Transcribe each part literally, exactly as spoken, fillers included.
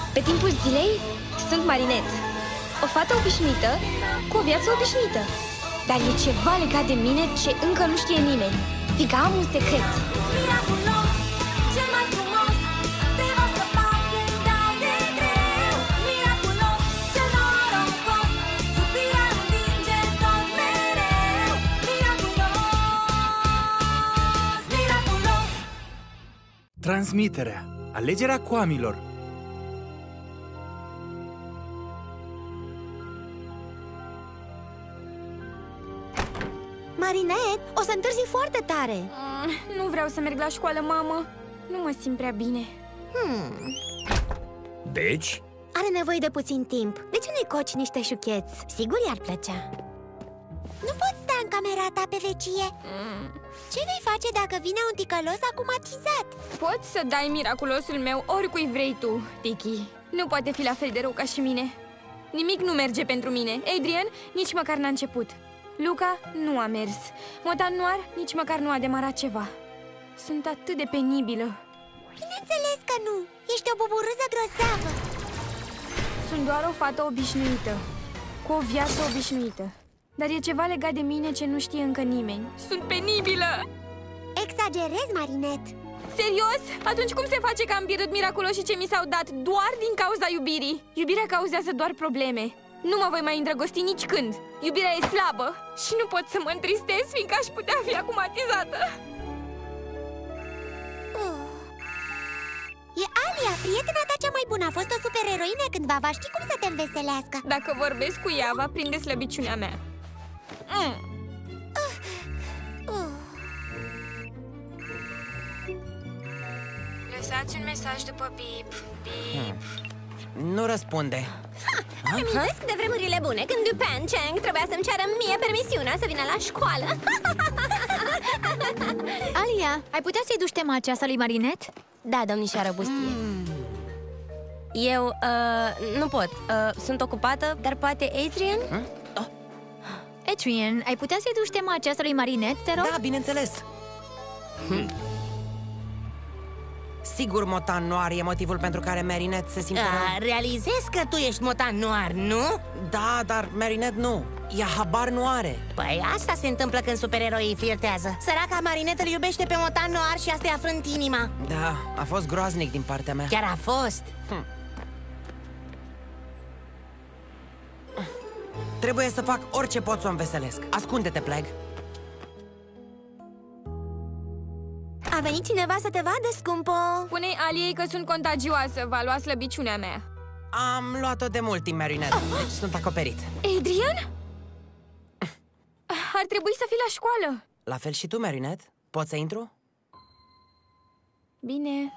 Pe timpul zilei sunt Marinette, o fată obișnuită cu o viață obișnuită. Dar e ceva legat de mine ce încă nu știe nimeni, fiindcă am un secret. Transmiterea. Alegerea coamilor. Marinette, o să întârzi foarte tare. uh, Nu vreau să merg la școală, mamă. Nu mă simt prea bine. hmm. Deci? Are nevoie de puțin timp. De ce nu-i coci niște șucheți? Sigur i-ar plăcea. Nu poți sta în camera ta pe vecie. mm. Ce vei face dacă vine un ticălos acumatizat? Poți să dai miraculosul meu oricui vrei tu, Tiki. Nu poate fi la fel de rău ca și mine. Nimic nu merge pentru mine. Adrien nici măcar n-a început. Luca nu a mers. Motan Noir nici măcar nu a demarat ceva. Sunt atât de penibilă. Bineînțeles că nu. Ești o buburâză grozavă. Sunt doar o fată obișnuită, cu o viață obișnuită. Dar e ceva legat de mine ce nu știe încă nimeni. Sunt penibilă! Exagerezi, Marinette. Serios? Atunci cum se face că am pierdut miraculoșii ce mi s-au dat doar din cauza iubirii? Iubirea cauzează doar probleme. Nu mă voi mai îndrăgosti nici când. Iubirea e slabă și nu pot să mă întristez, fiindcă aș putea fi acumatizată. oh. E Alia, prietena ta cea mai bună. A fost o supereroină cândva, va ști cum să te înveselească. Dacă vorbesc cu ea, va prinde slăbiciunea mea. mm. uh. Uh. Lăsați un mesaj după bip. Bip. Nu răspunde. Amintesc de vremurile bune, când Dupin Cheng trebuia să-mi ceară mie permisiunea să vină la școală. Alia, ai putea să-i duci tema aceasta lui Marinette? Da, domnișoară Bustie. mm. Eu, uh, nu pot, uh, sunt ocupată, dar poate Adrien? Hmm? Oh. Adrien, ai putea să-i duci tema aceasta lui Marinette, te rog? Da, bineînțeles. hmm. Sigur, Motan Noir e motivul pentru care Marinette se simte rău. Realizezi că tu ești Motan Noir, nu? Da, dar Marinette nu. Ea habar nu are. Păi asta se întâmplă când supereroii flirtează. Săraca Marinette îl iubește pe Motan Noir și asta i-a frânt inima. Da, a fost groaznic din partea mea. Chiar a fost. hm. Trebuie să fac orice pot să o înveselesc. Ascunde-te, Pleg. A venit cineva să te vadă, scumpo? Spune-i Aliei că sunt contagioasă, va lua slăbiciunea mea. Am luat-o de mult timp, Marinette, deci sunt acoperit. Adrien? Ar trebui să fii la școală. La fel și tu, Marinette? Poți să intru? Bine.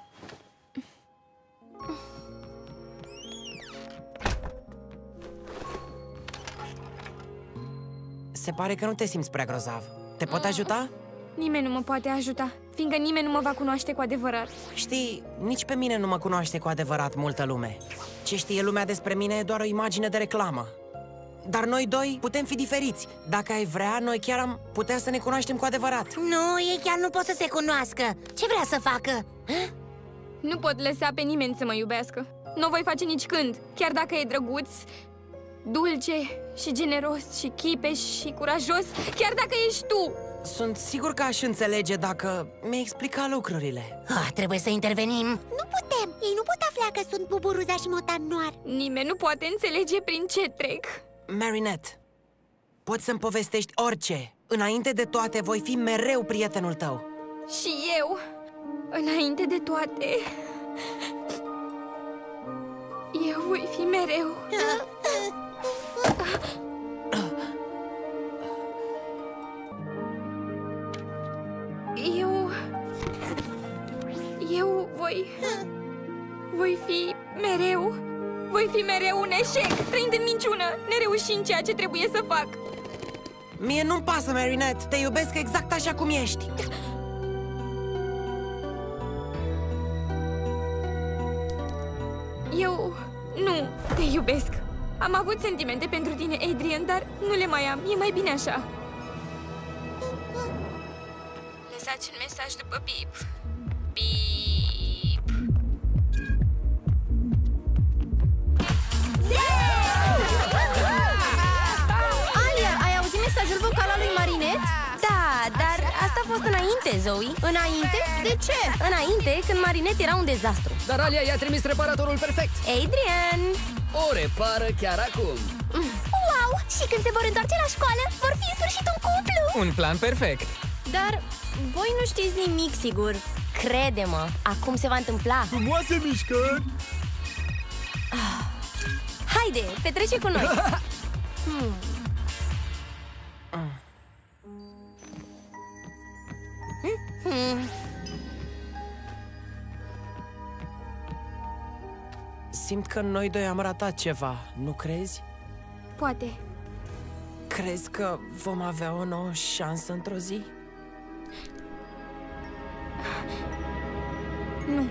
Se pare că nu te simți prea grozav. Te pot ajuta? Nimeni nu mă poate ajuta, fiindcă nimeni nu mă va cunoaște cu adevărat. Știi, nici pe mine nu mă cunoaște cu adevărat multă lume. Ce știe lumea despre mine e doar o imagine de reclamă. Dar noi doi putem fi diferiți. Dacă ai vrea, noi chiar am putea să ne cunoaștem cu adevărat. Nu, ei chiar nu pot să se cunoască. Ce vrea să facă? Nu pot lăsa pe nimeni să mă iubească. Nu o voi face nici când, chiar dacă e drăguț, dulce și generos și chipeș și curajos, chiar dacă ești tu. Sunt sigur că aș înțelege dacă mi-ai explicat lucrurile. Ah, trebuie să intervenim. Nu putem, ei nu pot afla că sunt Buburuza și Motan Noir. Nimeni nu poate înțelege prin ce trec. Marinette, poți să-mi povestești orice. Înainte de toate, voi fi mereu prietenul tău. Și eu, înainte de toate, eu voi fi mereu. Eu... Eu voi... Voi fi mereu... Voi fi mereu un eșec, trăind în minciună, nereușind ceea ce trebuie să fac. Mie nu-mi pasă, Marinette. Te iubesc exact așa cum ești. Eu... nu te iubesc. Am avut sentimente pentru tine, Adrien, dar nu le mai am. E mai bine așa. Lăsați un mesaj după bip. Bip. Înainte, Zoe, înainte? De ce? Înainte, când Marinette era un dezastru. Dar Alia i-a trimis reparatorul perfect. Adrian! O repară chiar acum. Wow! Și când se vor întoarce la școală, vor fi în sfârșit un cuplu! Un plan perfect! Dar voi nu știți nimic, sigur. Crede-mă, acum se va întâmpla. Frumoase mișcări! Haide, petrece cu noi. hmm. Hmm. Simt că noi doi am ratat ceva, nu crezi? Poate. Crezi că vom avea o nouă șansă într-o zi? Nu.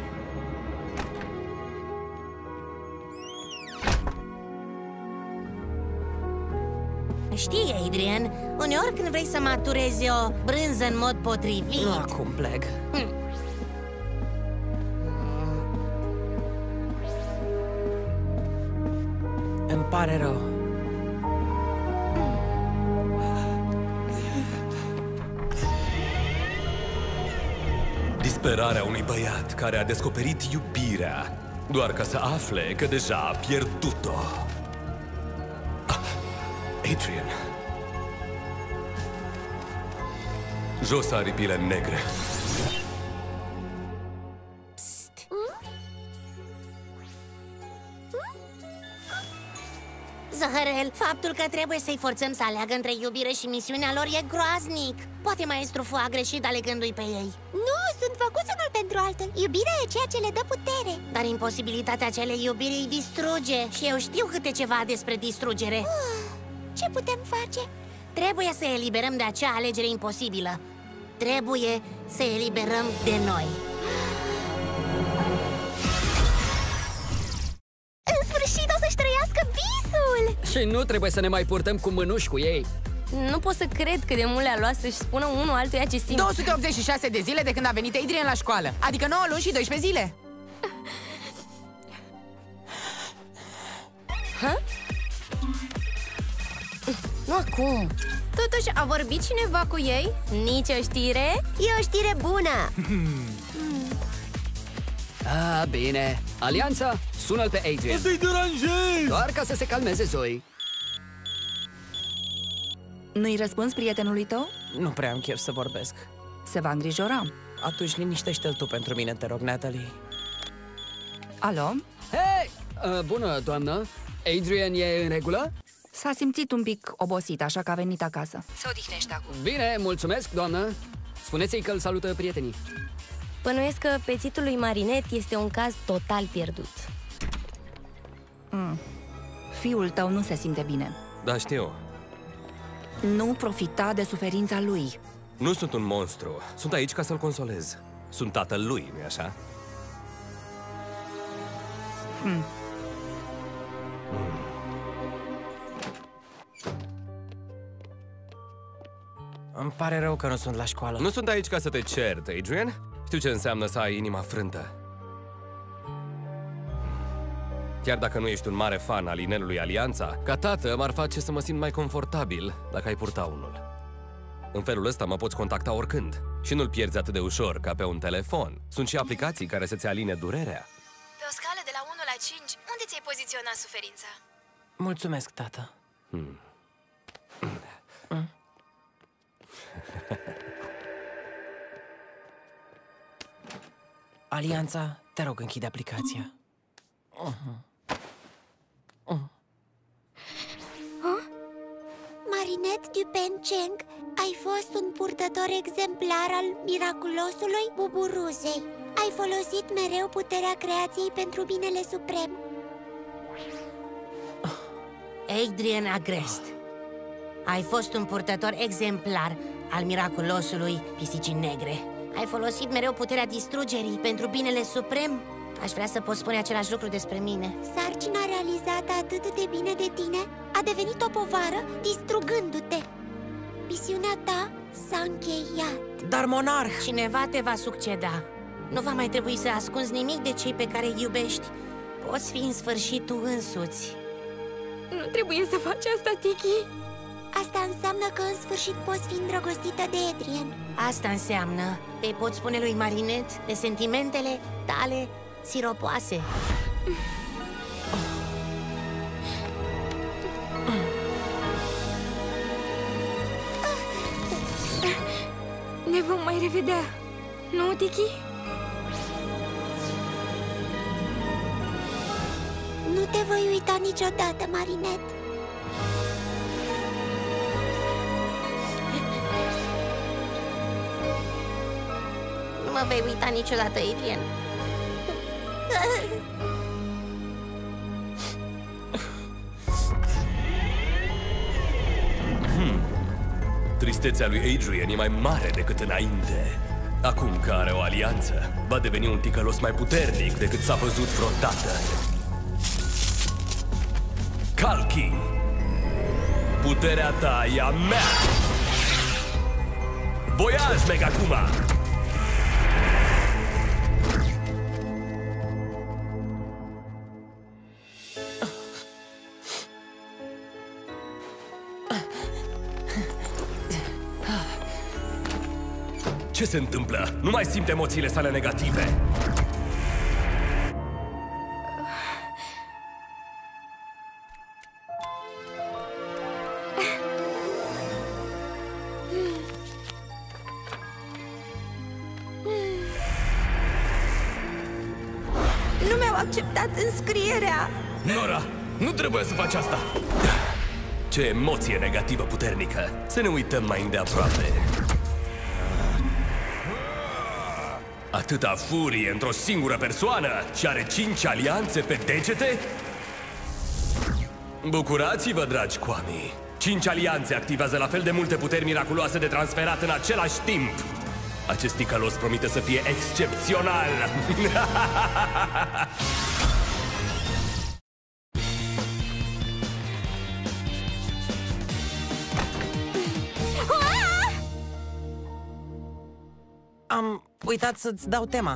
Știi, Adrian, uneori când vrei să maturezi o brânză în mod potrivit... Nu acum plec. Hmm. Îmi pare rău. Disperarea unui băiat care a descoperit iubirea doar ca să afle că deja a pierdut-o. Adrian. Jos aripile negre. Zaharel, faptul că trebuie să-i forțăm să aleagă între iubire și misiunea lor e groaznic. Poate maestru Fu a greșit alegându-i pe ei. Nu, sunt făcuți unul pentru altul. Iubirea e ceea ce le dă putere. Dar imposibilitatea acelei iubiri îi distruge. Și eu știu câte ceva despre distrugere. uh, Ce putem face? Trebuie să eliberăm de acea alegere imposibilă. Trebuie să eliberăm de noi. În sfârșit o să-și trăiască visul! Și nu trebuie să ne mai purtăm cu mânuși cu ei. Nu pot să cred cât de mult le-a luat să-și spună unul altuia ce simt. două sute optzeci și șase de zile de când a venit Adrian la școală. Adică nouă luni și doisprezece zile. Ha? Nu acum. Totuși, a vorbit cineva cu ei? Nici o știre? E o știre bună! Ah, bine. Alianța, sună-l pe Adrian. Să-i deranjezi! Doar ca să se calmeze, Zoe. Nu-i răspunzi prietenului tău? Nu prea am chef să vorbesc. Se va îngrijora. Atunci liniștește-l tu pentru mine, te rog, Natalie. Alo? Hei! Uh, bună, doamnă. Adrian e în regulă? S-a simțit un pic obosit, așa că a venit acasă. Se odihnește acum. Bine, mulțumesc, doamnă. Spuneți-i că îl salută prietenii. Bănuiesc că pețitul lui Marinette este un caz total pierdut. Mm. Fiul tău nu se simte bine. Da, știu. Nu profita de suferința lui. Nu sunt un monstru. Sunt aici ca să-l consolez. Sunt tatăl lui, nu-i așa? Hmm. Mm. Îmi pare rău că nu sunt la școală. Nu sunt aici ca să te cert, Adrian. Știu ce înseamnă să ai inima frântă. Chiar dacă nu ești un mare fan al inelului Alianța, ca tată m-ar face să mă simt mai confortabil dacă ai purta unul. În felul ăsta mă poți contacta oricând și nu-l pierzi atât de ușor ca pe un telefon. Sunt și aplicații care să-ți aline durerea. Pe o scală de la unu la cinci, unde ți-ai poziționat suferința? Mulțumesc, tată. Hmm. Mm. Alianța, te rog, închide aplicația. Uh-huh. Uh. Marinette Dupencheng, ai fost un purtător exemplar al miraculosului Buburuzei. Ai folosit mereu puterea creației pentru binele suprem. Adrian Agrest, ai fost un purtător exemplar al miraculosului Pisicii Negre. Ai folosit mereu puterea distrugerii pentru binele suprem. Aș vrea să pot spune același lucru despre mine. Sarcina realizată atât de bine de tine a devenit o povară, distrugându-te. Misiunea ta s-a încheiat. Dar, monarh! Cineva te va succeda. Nu va mai trebui să ascunzi nimic de cei pe care îi iubești. Poți fi în sfârșit tu însuți. Nu trebuie să faci asta, Tiki. Asta înseamnă că în sfârșit poți fi îndrăgostită de Adrien. Asta înseamnă că îi poți spune lui Marinette de sentimentele tale siropoase. Ne vom mai revedea, nu, Tiki? Nu te voi uita niciodată, Marinette. Nu mă vei uita niciodată, Adrien. Hmm. Tristețea lui Adrien e mai mare decât înainte. Acum că are o alianță, va deveni un ticălos mai puternic decât s-a văzut vreodată. Kalki, puterea ta e a mea! Voyage, Megakuma! Ce se întâmplă? Nu mai simt emoțiile sale negative. Nu mi-au acceptat înscrierea. Nora, nu trebuie să faci asta. Ce emoție negativă puternică. Să ne uităm mai îndeaproape. Atâta furie într-o singură persoană și are cinci alianțe pe degete? Bucurați-vă, dragi Kwami! Cinci alianțe activează la fel de multe puteri miraculoase de transferat în același timp. Acest ticălos promite să fie excepțional! Am uitat să-ți dau tema.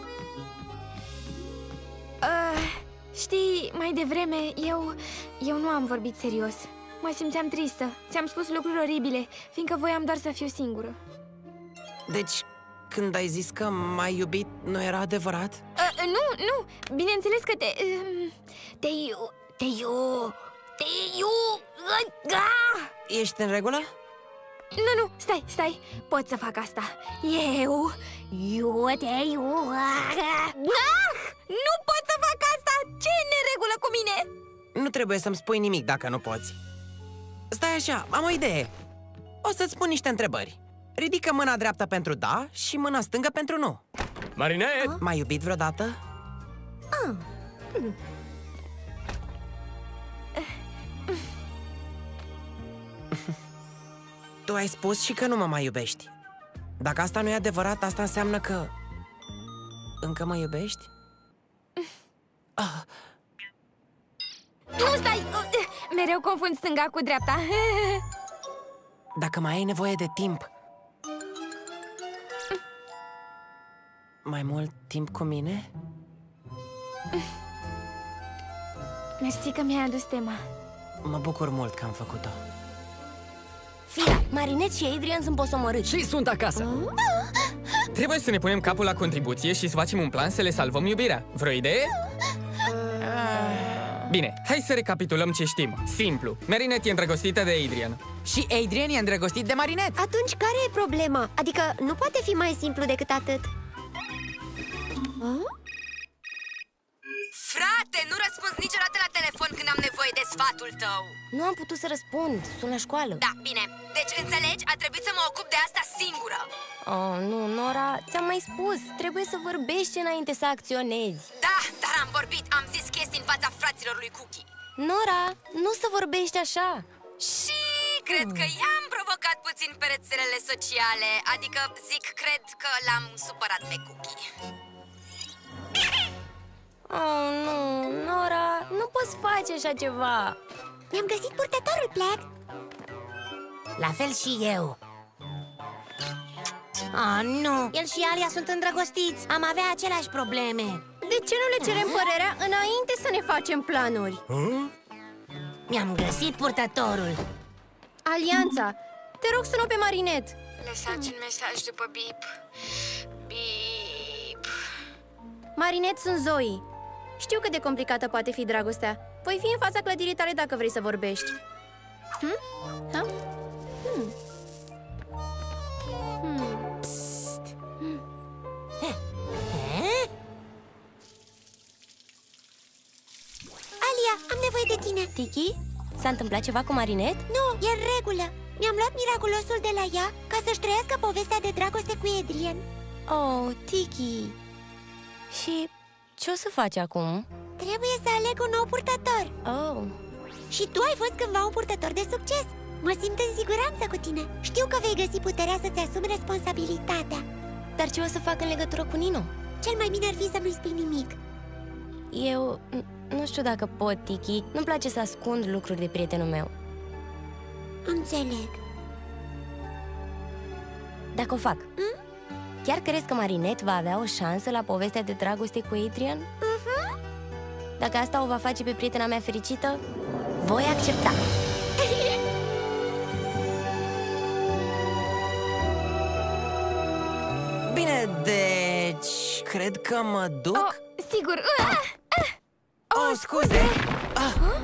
Uh, știi, mai devreme, eu... Eu nu am vorbit serios. Mă simțeam tristă. Ți-am spus lucruri oribile, fiindcă voiam doar să fiu singură. Deci, când ai zis că m-ai iubit, nu era adevărat? Uh, nu, nu, bineînțeles că te... Uh, te iu... Te iu... Te iu... Uh, Ești în regulă? Nu, nu, stai, stai, pot să fac asta. Eu... Eu te iu... Ah! Nu pot să fac asta! Ce e în neregulă cu mine? Nu trebuie să-mi spui nimic dacă nu poți. Stai așa, am o idee. O să-ți spun niște întrebări. Ridică mâna dreaptă pentru da și mâna stângă pentru nu. Marinette! M-ai iubit vreodată? Ah. Mm. Tu ai spus și că nu mă mai iubești. Dacă asta nu e adevărat, asta înseamnă că... încă mă iubești? Ah. Nu, stai! Mereu confund stânga cu dreapta. Dacă mai ai nevoie de timp... Mai mult timp cu mine? Mersi că mi-ai adus tema. Mă bucur mult că am făcut-o. Fia, Marinette și Adrien sunt posomorâți. Și sunt acasă. Trebuie să ne punem capul la contribuție și să facem un plan să le salvăm iubirea. Vreo idee? Bine, hai să recapitulăm ce știm. Simplu, Marinette e îndrăgostită de Adrien. Și Adrien e îndrăgostit de Marinette. Atunci care e problema? Adică nu poate fi mai simplu decât atât. Frate, nu răspunzi niciodată la telefon când am nevoie de sfatul tău. Nu am putut să răspund, sunt la școală. Da, bine, deci înțelegi, a trebuit să mă ocup de asta singură. Oh, nu, Nora, ți-am mai spus, trebuie să vorbești înainte să acționezi. Da, dar am vorbit, am zis chestii în fața fraților lui Cookie. Nora, nu să vorbești așa. Și cred că i-am provocat puțin pe rețelele sociale. Adică zic, cred că l-am supărat pe Cookie. Oh, nu, Nora, nu poți face așa ceva. Mi-am găsit purtătorul, Plec. La fel și eu. Oh, nu, el și Alia sunt îndrăgostiți. Am avea aceleași probleme. De ce nu le cerem părerea înainte să ne facem planuri? Huh? Mi-am găsit purtătorul. Alianța! Te rog, sună pe Marinette. Lăsați un mesaj după bip. Bip. Marinette, sunt Zoe. Știu cât de complicată poate fi dragostea. Voi fi în fața clădirii tale dacă vrei să vorbești. Hm? Ha? Hmm. Hmm. Psst. Hmm. Alia, am nevoie de tine. Tiki, s-a întâmplat ceva cu Marinette? Nu, e în regulă. Mi-am luat miraculosul de la ea ca să-și trăiască povestea de dragoste cu Adrien. Oh, Tiki. Și ce o să faci acum? Trebuie să aleg un nou purtător. Oh. Și tu ai fost cândva un purtător de succes. Mă simt în siguranță cu tine. Știu că vei găsi puterea să-ți asumi responsabilitatea. Dar ce o să fac în legătură cu Nino? Cel mai bine ar fi să nu-i spui nimic. Eu nu știu dacă pot, Tiki. Nu-mi place să ascund lucruri de prietenul meu. Înțeleg. Dacă o fac, mm? chiar crezi că Marinette va avea o șansă la povestea de dragoste cu Adrien? Uh-huh. Dacă asta o va face pe prietena mea fericită, voi accepta. Bine, deci... cred că mă duc? Oh, sigur. Uh, uh. Oh, scuze! Ah. Huh?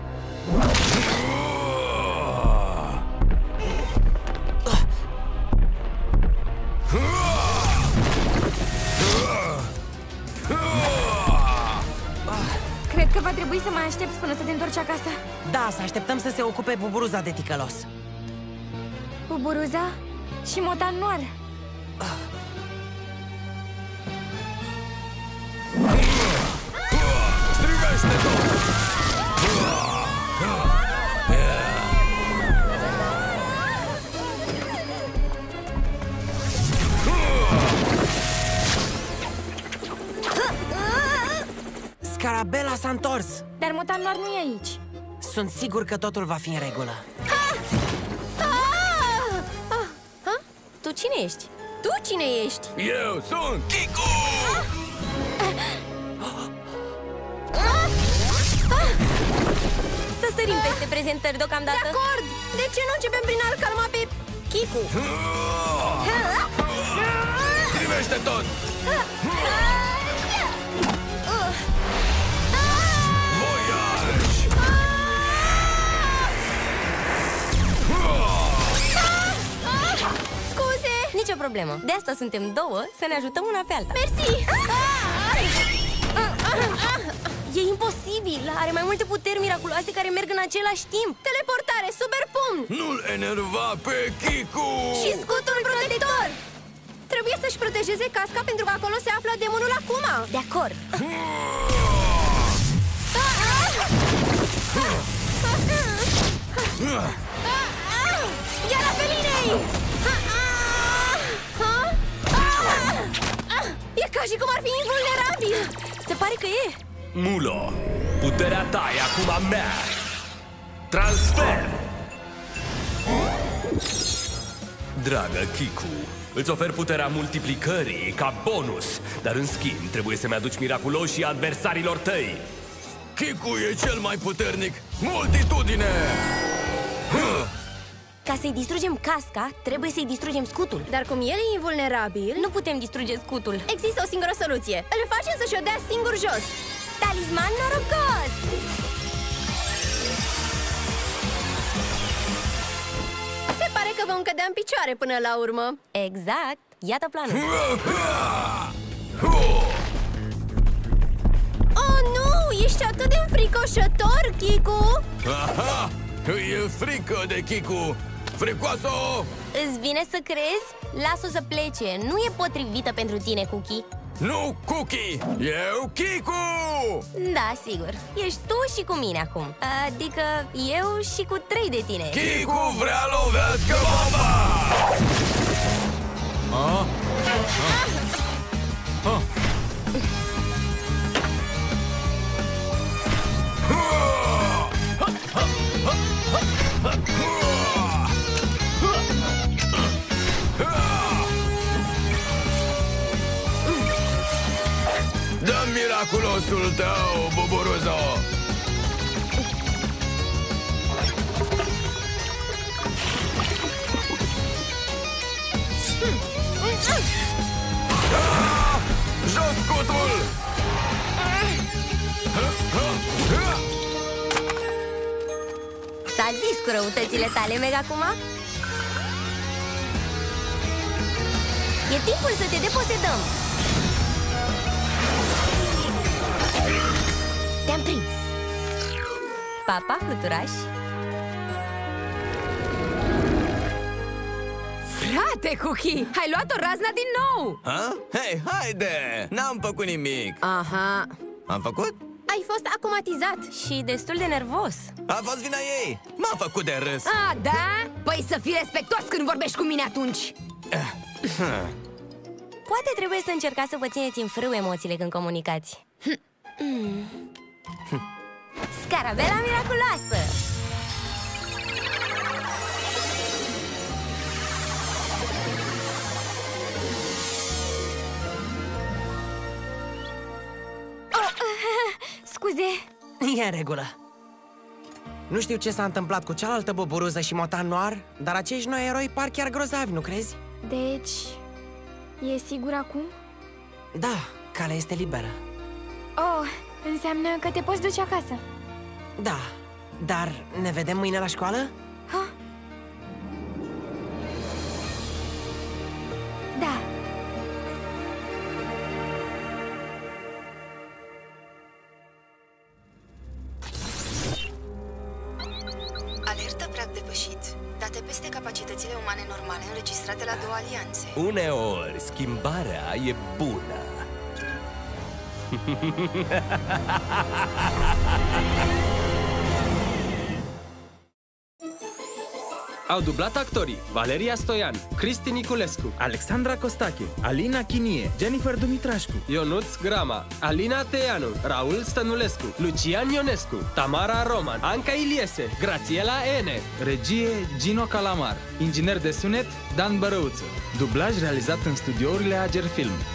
Cred că va trebui să mai aștepți până să te întorci acasă. Da, să așteptăm să se ocupe Buburuza de ticălos. Buburuza și Motan Noir. Strivește tot! Scarabella s-a întors! Dar Motan Noir nu e aici. Sunt sigur că totul va fi în regulă. Ah! Ah! Ah! Ah! Tu cine ești? Tu cine ești? Eu sunt Kiku! Ah! Ah! Să sărim peste prezentări deocamdată. De acord! De ce nu începem prin a-l calma pe Kiku? Privește tot! Nicio problemă. De asta suntem două, să ne ajutăm una pe alta. Mersi! E imposibil! Are mai multe puteri miraculoase care merg în același timp. Teleportare, super pumn! Nu-l enerva pe Kiku! Și scutul protector! Trebuie să-și protejeze casca pentru că acolo se află demonul acum. De acord. Ia la felinei! E ca și cum ar fi invulnerabil! Se pare că e! Mulo, puterea ta e acum a mea! Transfer! Dragă Kiku, îți ofer puterea multiplicării ca bonus, dar în schimb trebuie să-mi aduci miraculoșii adversarilor tăi. Kiku e cel mai puternic! Multitudine! Ca să-i distrugem casca, trebuie să-i distrugem scutul. Dar cum el e invulnerabil, nu putem distruge scutul. Există o singură soluție. Îl facem să-și o dea singur jos. Talisman norocos! Se pare că vom cădea în picioare până la urmă. Exact. Iată planul. Oh, nu! Ești atât de înfricoșător, Kiku! Aha! E frică de Kiku! Fricoasă! Îți vine să crezi? Lasă-o să plece. Nu e potrivită pentru tine, Cookie. Nu Cookie! Eu Kiku! Da, sigur. Ești tu și cu mine acum. Adică eu și cu trei de tine. Kiku vrea lovească bomba! Ah? Ah? Ah? Dă-mi miraculosul tău, Buburuzo! Ah! Jos scutul! S-a zis cu răutățile tale, Megakuma. E timpul să te deposedăm. Te-am prins. Papa, fluturaș. Frate, Cookie, ai luat-o razna din nou! Ha? Hei, haide! N-am făcut nimic! Aha. Am făcut? Ai fost acumatizat și destul de nervos. A fost vina ei! M-a făcut de râs! A, da? Păi să fii respectuos când vorbești cu mine atunci! Poate trebuie să încercați să vă țineți în frâu emoțiile când comunicați. Scarabela miraculoasă! Scuze. E în regulă. Nu știu ce s-a întâmplat cu cealaltă boburuză și Motan Noir, dar acești noi eroi par chiar grozavi, nu crezi? Deci, e sigur acum? Da, calea este liberă. Oh, înseamnă că te poți duce acasă. Da, dar ne vedem mâine la școală? Ha? Da. Alertă prag depășit. Date peste capacitățile umane normale înregistrate la două alianțe. Uneori, schimbarea e bună. Au dublat actorii Valeria Stoian, Cristi Niculescu, Alexandra Costache, Alina Chinie, Jennifer Dumitrașcu, Ionuț Grama, Alina Teanu, Raul Stănulescu, Lucian Ionescu, Tamara Roman, Anca Iliese, Grațiela Ene. regie Gino Calamar, inginer de sunet Dan Bărăuță, dublaj realizat în studiourile Ager Film.